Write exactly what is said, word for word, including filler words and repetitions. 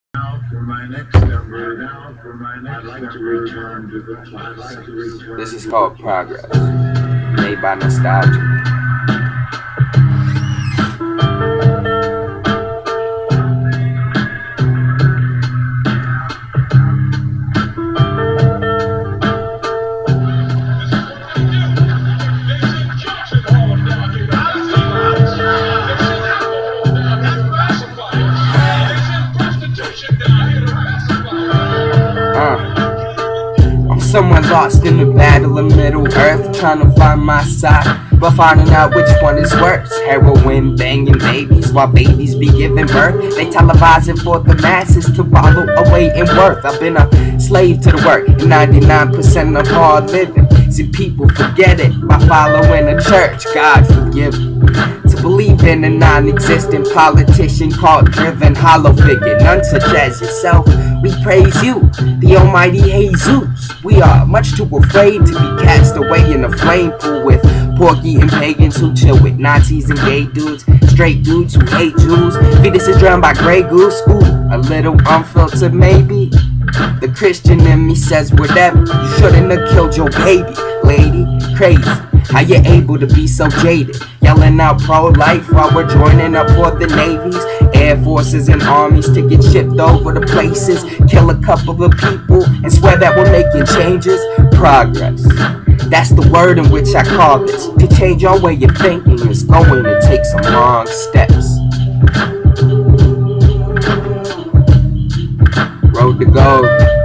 Now for my next number, now for my next I'd like to return to the I'd like to return. This is called Progress, made by Nostalgia. Someone lost in the battle of Middle Earth, trying to find my side, but finding out which one is worse. Heroin banging babies while babies be giving birth. They televise it for the masses to follow away in worth. I've been a slave to the work, and ninety-nine percent of hard living. See, people forget it by following a church. God forgive me. To believe in a non-existent politician called driven hollow figure, none such as yourself. We praise you, the almighty Jesus. We are much too afraid to be cast away in a flame pool with porky and pagans who chill with Nazis and gay dudes, straight dudes who hate Jews. Fetus is drowned by Grey Goose. Ooh, a little unfiltered maybe. The Christian in me says whatever. You shouldn't have killed your baby, lady. Crazy how you able to be so jaded, yelling out pro-life while we're joining up for the navies, air forces and armies to get shipped over to places, kill a couple of people and swear that we're making changes. Progress, that's the word in which I call this. To change our way of thinking is going to take some long steps. Road to gold.